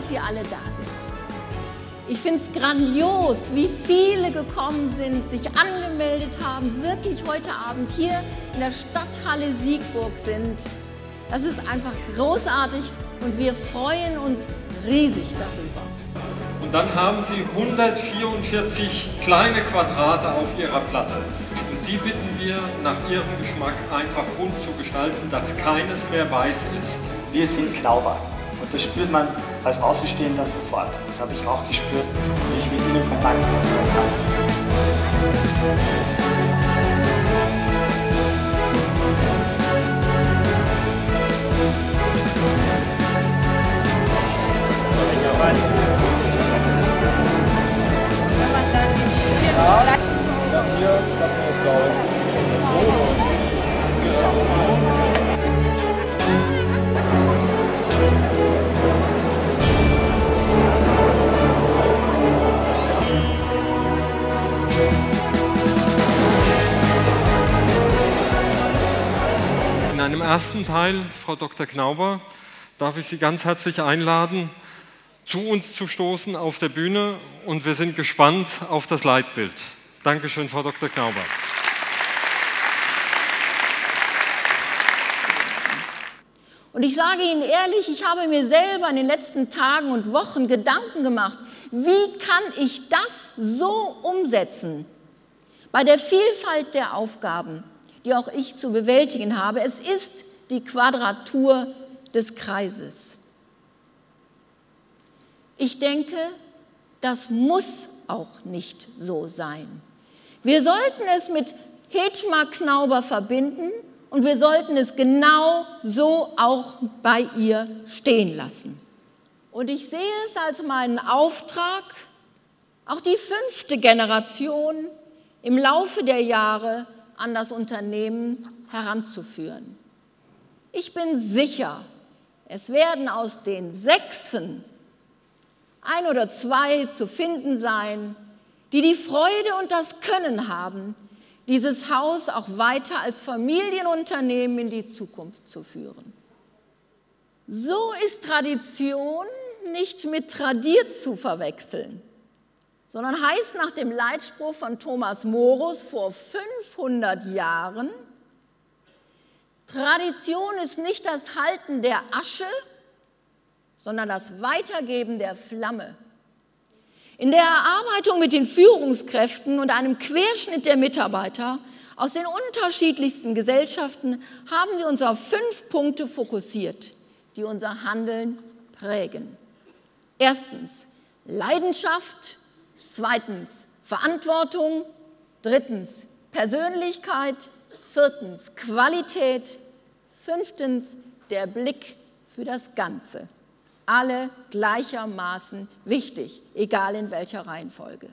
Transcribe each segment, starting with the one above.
dass Sie alle da sind. Ich finde es grandios, wie viele gekommen sind, sich angemeldet haben, wirklich heute Abend hier in der Stadthalle Siegburg sind. Das ist einfach großartig und wir freuen uns riesig darüber. Und dann haben Sie 144 kleine Quadrate auf Ihrer Platte. Und die bitten wir, nach Ihrem Geschmack einfach bunt zu gestalten, dass keines mehr weiß ist. Wir sind Knauber. Und das spürt man als Außenstehender sofort. Das habe ich auch gespürt, wie ich mit Ihnen Kontakt gehabt habe. In einem ersten Teil, Frau Dr. Knauber, darf ich Sie ganz herzlich einladen, zu uns zu stoßen auf der Bühne, und wir sind gespannt auf das Leitbild. Dankeschön, Frau Dr. Knauber. Und ich sage Ihnen ehrlich, ich habe mir selber in den letzten Tagen und Wochen Gedanken gemacht, wie kann ich das so umsetzen? Bei der Vielfalt der Aufgaben, die auch ich zu bewältigen habe. Es ist die Quadratur des Kreises. Ich denke, das muss auch nicht so sein. Wir sollten es mit Hetmar Knauber verbinden und wir sollten es genau so auch bei ihr stehen lassen. Und ich sehe es als meinen Auftrag, auch die 5. Generation im Laufe der Jahre an das Unternehmen heranzuführen. Ich bin sicher, es werden aus den 6 1 oder 2 zu finden sein, die die Freude und das Können haben, dieses Haus auch weiter als Familienunternehmen in die Zukunft zu führen. So ist Tradition nicht mit tradiert zu verwechseln, sondern heißt nach dem Leitspruch von Thomas Morus vor 500 Jahren, Tradition ist nicht das Halten der Asche, sondern das Weitergeben der Flamme. In der Erarbeitung mit den Führungskräften und einem Querschnitt der Mitarbeiter aus den unterschiedlichsten Gesellschaften haben wir uns auf 5 Punkte fokussiert, die unser Handeln prägen. Erstens Leidenschaft, 2. Verantwortung, 3. Persönlichkeit, 4. Qualität, 5. der Blick für das Ganze. Alle gleichermaßen wichtig, egal in welcher Reihenfolge.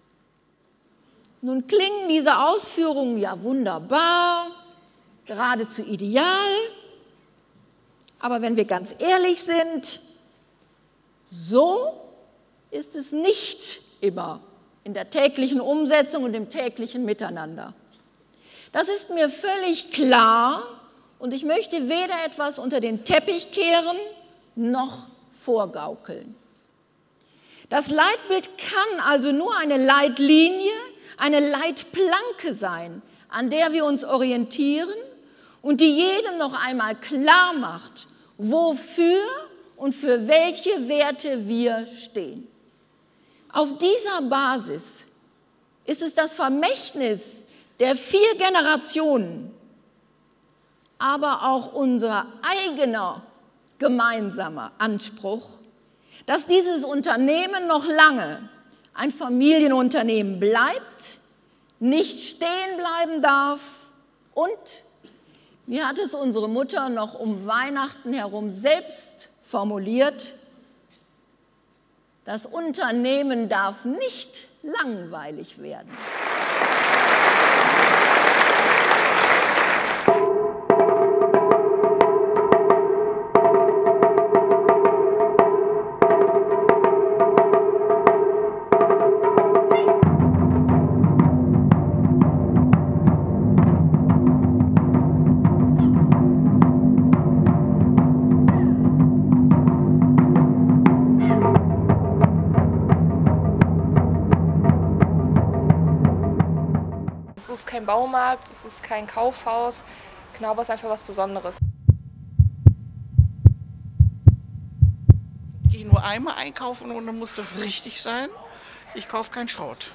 Nun klingen diese Ausführungen ja wunderbar, geradezu ideal, aber wenn wir ganz ehrlich sind, so ist es nicht immer in der täglichen Umsetzung und im täglichen Miteinander. Das ist mir völlig klar und ich möchte weder etwas unter den Teppich kehren, noch vorgaukeln. Das Leitbild kann also nur eine Leitlinie, eine Leitplanke sein, an der wir uns orientieren und die jedem noch einmal klar macht, wofür und für welche Werte wir stehen. Auf dieser Basis ist es das Vermächtnis der 4 Generationen, aber auch unser eigener gemeinsamer Anspruch, dass dieses Unternehmen noch lange ein Familienunternehmen bleibt, nicht stehen bleiben darf und, wie hat es unsere Mutter noch um Weihnachten herum selbst formuliert, das Unternehmen darf nicht langweilig werden. ist kein Baumarkt, es ist kein Kaufhaus. Knauber ist einfach was Besonderes. Ich gehe nur einmal einkaufen und dann muss das richtig sein. Ich kaufe keinen Schrott.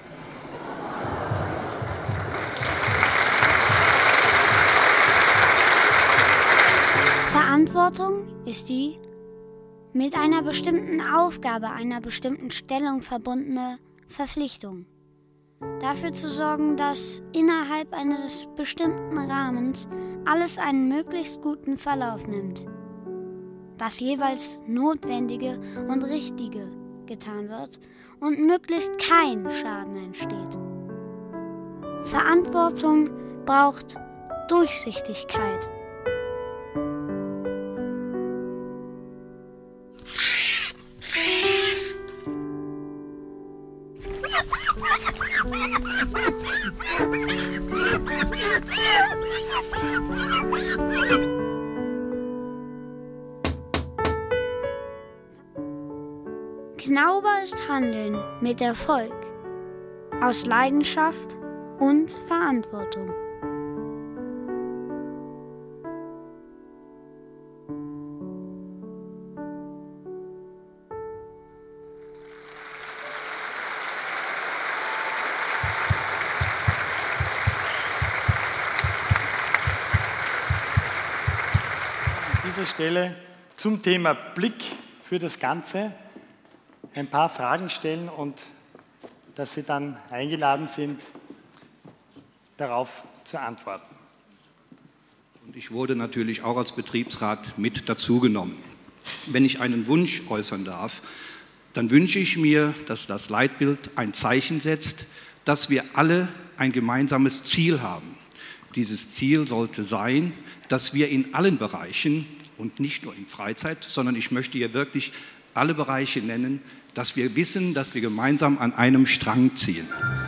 Verantwortung ist die mit einer bestimmten Aufgabe, einer bestimmten Stellung verbundene Verpflichtung. Dafür zu sorgen, dass innerhalb eines bestimmten Rahmens alles einen möglichst guten Verlauf nimmt. Das jeweils Notwendige und Richtige getan wird und möglichst kein Schaden entsteht. Verantwortung braucht Durchsichtigkeit. Knauber ist Handeln mit Erfolg, aus Leidenschaft und Verantwortung. An dieser Stelle zum Thema Blick für das Ganze ein paar Fragen stellen und dass Sie dann eingeladen sind, darauf zu antworten. Und ich wurde natürlich auch als Betriebsrat mit dazugenommen. Wenn ich einen Wunsch äußern darf, dann wünsche ich mir, dass das Leitbild ein Zeichen setzt, dass wir alle ein gemeinsames Ziel haben. Dieses Ziel sollte sein, dass wir in allen Bereichen und nicht nur in Freizeit, sondern ich möchte hier wirklich alle Bereiche nennen, dass wir wissen, dass wir gemeinsam an einem Strang ziehen.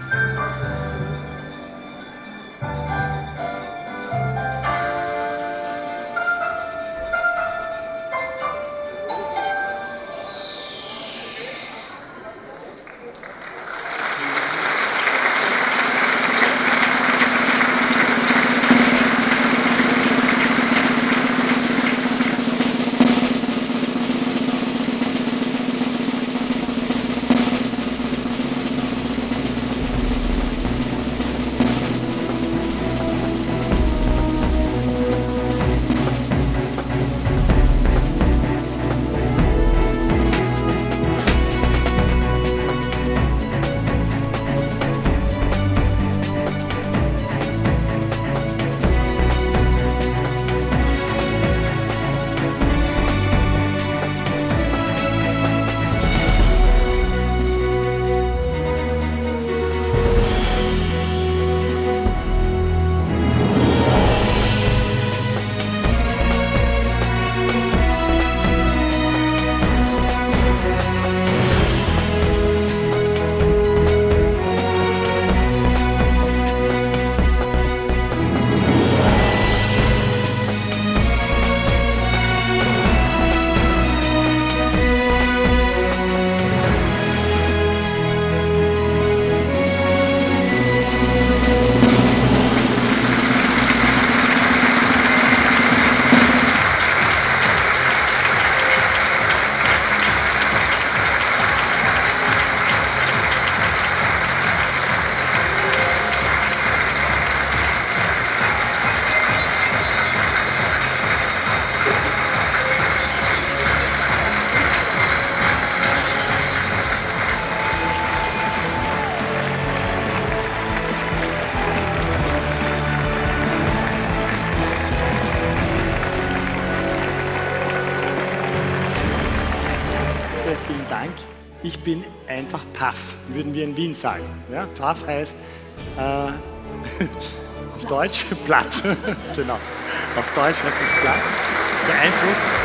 Vielen Dank. Ich bin einfach Paff, würden wir in Wien sagen. Ja, Paff heißt auf Deutsch platt. Genau. Auf Deutsch heißt es platt. Beeindruckt.